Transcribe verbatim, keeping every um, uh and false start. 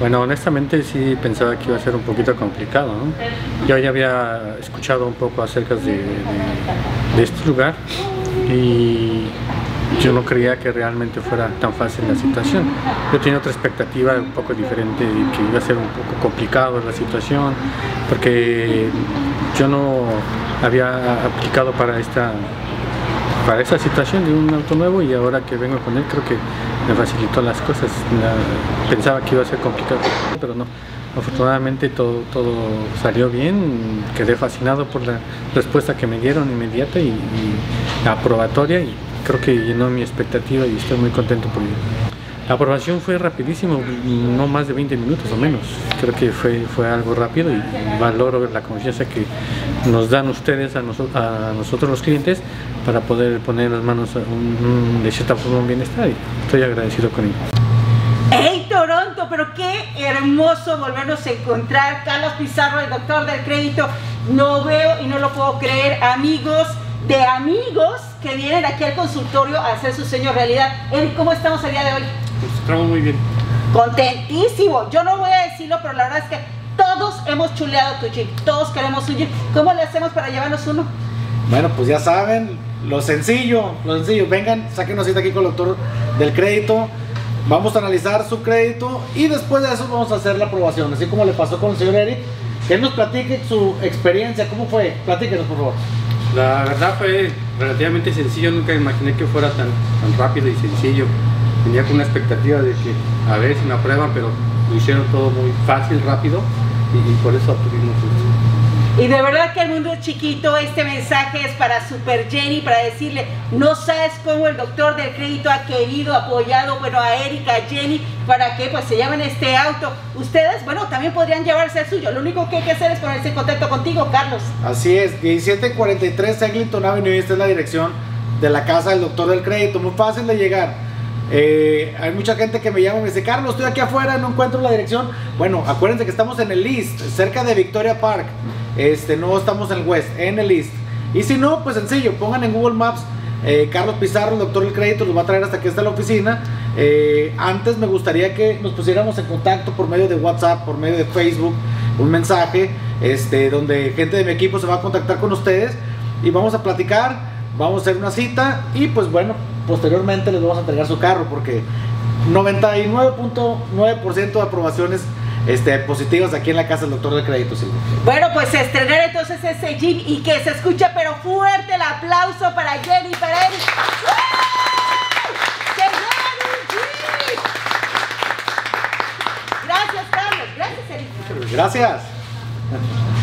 Bueno, honestamente sí pensaba que iba a ser un poquito complicado, ¿no? Yo ya había escuchado un poco acerca de, de, de este lugar y yo no creía que realmente fuera tan fácil la situación. Yo tenía otra expectativa un poco diferente, que iba a ser un poco complicado la situación, porque yo no había aplicado para esta para esa situación de un auto nuevo y ahora que vengo con él creo que me facilitó las cosas. La, pensaba que iba a ser complicado, pero no. Afortunadamente todo, todo salió bien, quedé fascinado por la respuesta que me dieron inmediata y, y aprobatoria y creo que llenó mi expectativa y estoy muy contento por ello. La aprobación fue rapidísimo, no más de veinte minutos o menos. Creo que fue, fue algo rápido y valoro la confianza que nos dan ustedes a, noso a nosotros los clientes para poder poner en las manos un, un, de cierta forma un bienestar y estoy agradecido con ello. ¡Hey Toronto! Pero qué hermoso volvernos a encontrar. Carlos Pizarro, el doctor del crédito. No veo y no lo puedo creer, amigos de amigos que vienen aquí al consultorio a hacer su sueño realidad. Eric, ¿cómo estamos el día de hoy? Pues estamos muy bien. Contentísimo. Yo no voy a decirlo, pero la verdad es que todos hemos chuleado tu Jeep. Todos queremos un Jeep. ¿Cómo le hacemos para llevarnos uno? Bueno, pues ya saben, lo sencillo, lo sencillo. Vengan, saquen una cita aquí con el doctor del crédito. Vamos a analizar su crédito y después de eso vamos a hacer la aprobación. Así como le pasó con el señor Eric. Que él nos platique su experiencia. ¿Cómo fue? Platíquenos, por favor. La verdad fue relativamente sencillo, nunca imaginé que fuera tan, tan rápido y sencillo. Tenía con una expectativa de que a ver si me aprueban, pero lo hicieron todo muy fácil, rápido y, y por eso obtuvimos esto. Y de verdad que el mundo es chiquito. Este mensaje es para Super Jenny, para decirle, no sabes cómo el doctor del crédito ha querido, apoyado, bueno, a Erika, a Jenny, para que pues se lleven este auto. Ustedes, bueno, también podrían llevarse el suyo. Lo único que hay que hacer es ponerse en contacto contigo, Carlos. Así es, diecisiete cuarenta y tres Eglinton Avenue, esta es la dirección de la casa del doctor del crédito, muy fácil de llegar. Eh, hay mucha gente que me llama y me dice, Carlos, estoy aquí afuera, no encuentro la dirección. Bueno, acuérdense que estamos en el East, cerca de Victoria Park. Este, no estamos en el West, en el East. Y si no, pues sencillo, pongan en Google Maps eh, Carlos Pizarro, el doctor del crédito, los va a traer hasta aquí, hasta la oficina. eh, Antes me gustaría que nos pusiéramos en contacto por medio de WhatsApp, por medio de Facebook, un mensaje este, donde gente de mi equipo se va a contactar con ustedes y vamos a platicar, vamos a hacer una cita y pues bueno, posteriormente les vamos a entregar su carro porque noventa y nueve punto nueve por ciento de aprobaciones Este, positivas aquí en la casa del doctor del crédito, Silvia. Bueno, pues estrenar entonces ese Jeep y que se escuche pero fuerte el aplauso para Jenny, para Eric. ¡Que lleven un Jeep! Gracias, Carlos. Gracias, Eric. Gracias.